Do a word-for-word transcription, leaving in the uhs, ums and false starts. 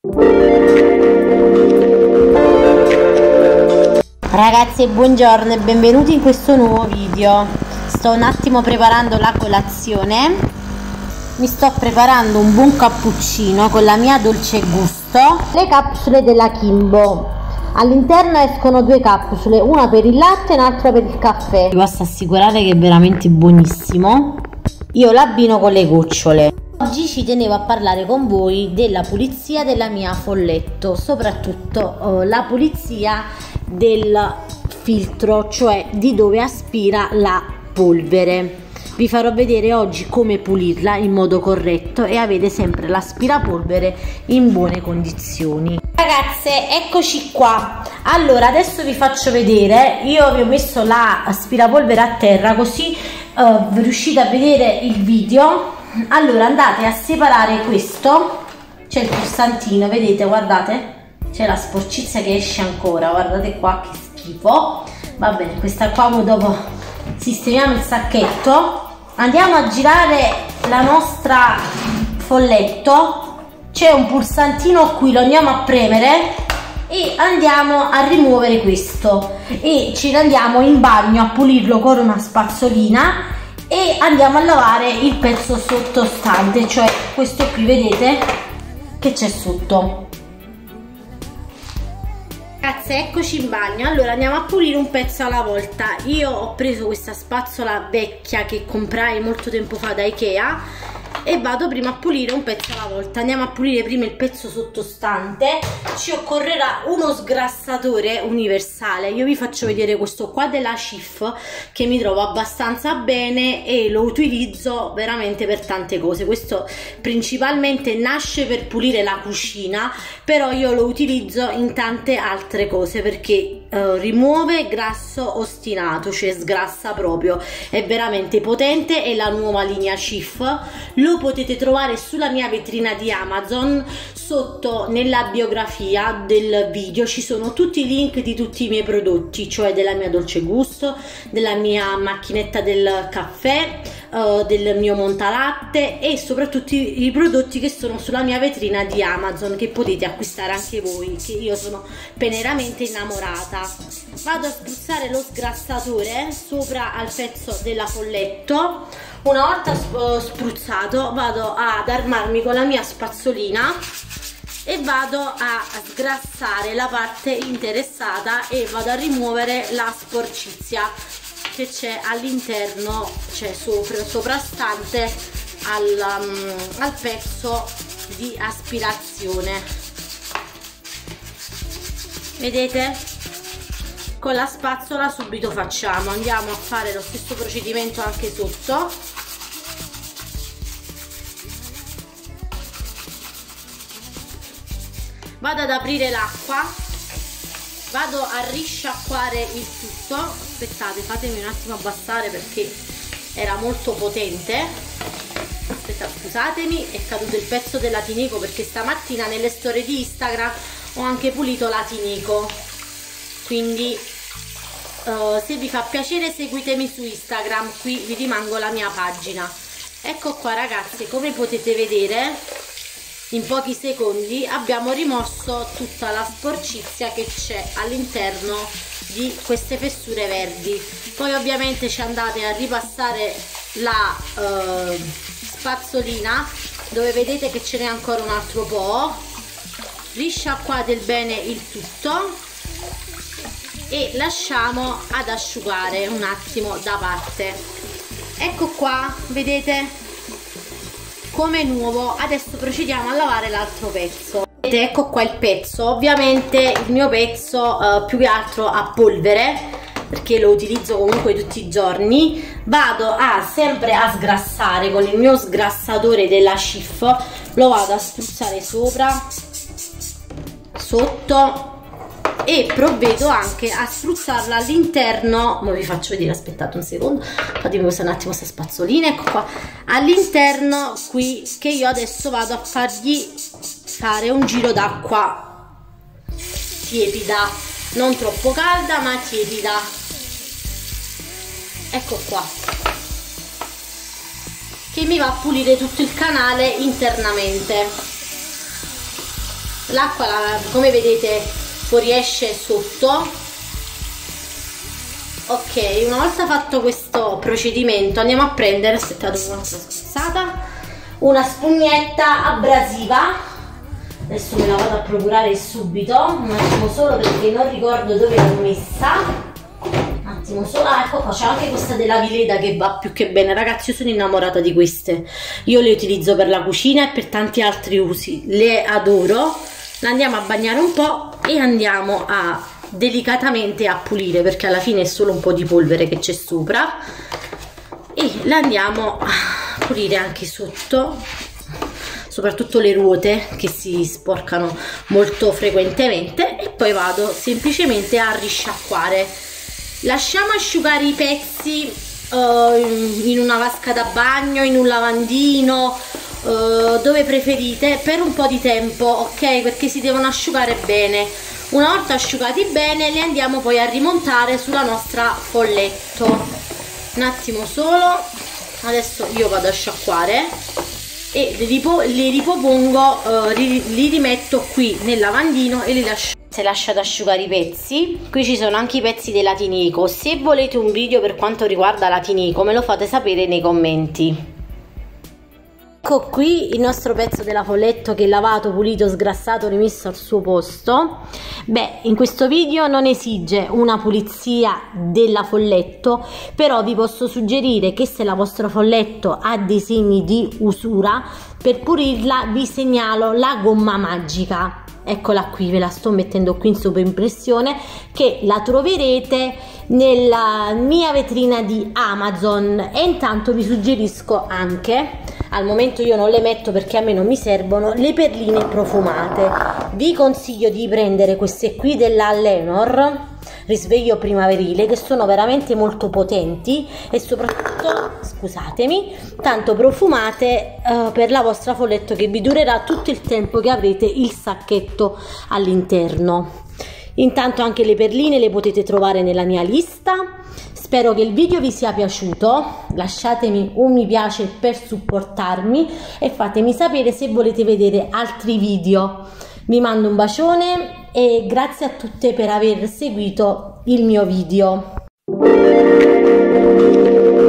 Ragazzi, buongiorno e benvenuti in questo nuovo video. Sto un attimo preparando la colazione. Mi sto preparando un buon cappuccino con la mia dolce gusto, le capsule della Kimbo. All'interno escono due capsule, una per il latte e un'altra per il caffè. Vi posso assicurare che è veramente buonissimo. Io l'abbino con le gocciole. Oggi ci tenevo a parlare con voi della pulizia della mia folletto, soprattutto oh, la pulizia del filtro, cioè di dove aspira la polvere. Vi farò vedere oggi come pulirla in modo corretto e avere sempre l'aspirapolvere in buone condizioni. Ragazze, eccoci qua. Allora, adesso vi faccio vedere. Io vi ho messo l'aspirapolvere a terra, così uh, riuscite a vedere il video. Allora, andate a separare questo, c'è il pulsantino, vedete, guardate, c'è la sporcizia che esce ancora, guardate qua che schifo. Va bene, questa qua dopo sistemiamo il sacchetto. Andiamo a girare la nostra folletto, c'è un pulsantino qui, lo andiamo a premere e andiamo a rimuovere questo e ci andiamo in bagno a pulirlo con una spazzolina e andiamo a lavare il pezzo sottostante, cioè questo qui, vedete che c'è sotto. Ragazzi, eccoci in bagno. Allora andiamo a pulire un pezzo alla volta. Io ho preso questa spazzola vecchia che comprai molto tempo fa da Ikea e vado prima a pulire un pezzo alla volta. Andiamo a pulire prima il pezzo sottostante. Ci occorrerà uno sgrassatore universale. Io vi faccio vedere questo qua della Cif, che mi trovo abbastanza bene e lo utilizzo veramente per tante cose. Questo principalmente nasce per pulire la cucina, però io lo utilizzo in tante altre cose perché uh, rimuove grasso ostinato, cioè sgrassa proprio. È veramente potente, è la nuova linea Cif. Lo potete trovare sulla mia vetrina di Amazon. Sotto nella biografia del video ci sono tutti i link di tutti i miei prodotti, cioè della mia dolce gusto, della mia macchinetta del caffè, uh, del mio montalatte e soprattutto i, i prodotti che sono sulla mia vetrina di Amazon, che potete acquistare anche voi, che io sono peneramente innamorata. Vado a spruzzare lo sgrassatore sopra al pezzo della folletto. Una volta spruzzato vado ad armarmi con la mia spazzolina e vado a sgrassare la parte interessata e vado a rimuovere la sporcizia che c'è all'interno, cioè sopra, soprastante al, um, al pezzo di aspirazione. Vedete? Con la spazzola subito facciamo, andiamo a fare lo stesso procedimento anche sotto. Vado ad aprire l'acqua, vado a risciacquare il tutto. Aspettate, fatemi un attimo abbassare perché era molto potente. Aspetta, scusatemi, è caduto il pezzo della Tinico perché stamattina nelle storie di Instagram ho anche pulito la Tinico, quindi uh, se vi fa piacere seguitemi su Instagram, qui vi rimango la mia pagina. Ecco qua ragazzi, come potete vedere in pochi secondi abbiamo rimosso tutta la sporcizia che c'è all'interno di queste fessure verdi. Poi ovviamente ci andate a ripassare la uh, spazzolina dove vedete che ce n'è ancora un altro po', risciacquate bene il tutto e lasciamo ad asciugare un attimo da parte. Ecco qua, vedete come nuovo. Adesso procediamo a lavare l'altro pezzo. Vedete, ecco qua il pezzo. Ovviamente il mio pezzo uh, più che altro a polvere perché lo utilizzo comunque tutti i giorni. Vado a sempre a sgrassare con il mio sgrassatore della Cif, lo vado a spruzzare sopra, sotto e provvedo anche a spruzzarla all'interno. Ma vi faccio vedere, aspettate un secondo, fatemi usare un attimo questa spazzolina. Ecco qua all'interno qui, che io adesso vado a fargli fare un giro d'acqua tiepida, non troppo calda ma tiepida. Ecco qua, che mi va a pulire tutto il canale internamente. l'acqua come vedete fuoriesce sotto. Ok, una volta fatto questo procedimento andiamo a prendere, aspettate una scussata, una spugnetta abrasiva. Adesso me la vado a procurare subito, un attimo solo perché non ricordo dove l'ho messa. Un attimo solo, ah, ecco qua, c'è anche questa della Vileda che va più che bene, ragazzi. Io sono innamorata di queste, io le utilizzo per la cucina e per tanti altri usi, le adoro. La andiamo a bagnare un po' e andiamo a delicatamente a pulire, perché alla fine è solo un po' di polvere che c'è sopra, e la andiamo a pulire anche sotto, soprattutto le ruote che si sporcano molto frequentemente, e poi vado semplicemente a risciacquare. Lasciamo asciugare i pezzi uh, in una vasca da bagno, in un lavandino, uh, dove preferite, per un po' di tempo, ok? Perché si devono asciugare bene. Una volta asciugati bene li andiamo poi a rimontare sulla nostra folletto. Un attimo solo, adesso io vado a sciacquare e li, ripo li ripropongo, uh, li, li rimetto qui nel lavandino e li lascio. Se lasciate asciugare i pezzi, qui ci sono anche i pezzi della Tinico. Se volete un video per quanto riguarda la Tinico me lo fate sapere nei commenti. Ecco qui il nostro pezzo della folletto che è lavato, pulito, sgrassato, rimesso al suo posto. Beh, in questo video non esige una pulizia della folletto, però vi posso suggerire che se la vostra folletto ha dei segni di usura, per pulirla vi segnalo la gomma magica. Eccola qui, ve la sto mettendo qui in sovraimpressione, che la troverete nella mia vetrina di Amazon. E intanto vi suggerisco anche, al momento io non le metto perché a me non mi servono, le perline profumate. Vi consiglio di prendere queste qui della Lenor Risveglio primaverile, che sono veramente molto potenti e soprattutto, scusatemi, tanto profumate uh, per la vostra folletto, che vi durerà tutto il tempo che avrete il sacchetto all'interno. Intanto anche le perline le potete trovare nella mia lista. Spero che il video vi sia piaciuto, lasciatemi un mi piace per supportarmi e fatemi sapere se volete vedere altri video. Vi mando un bacione e grazie a tutte per aver seguito il mio video.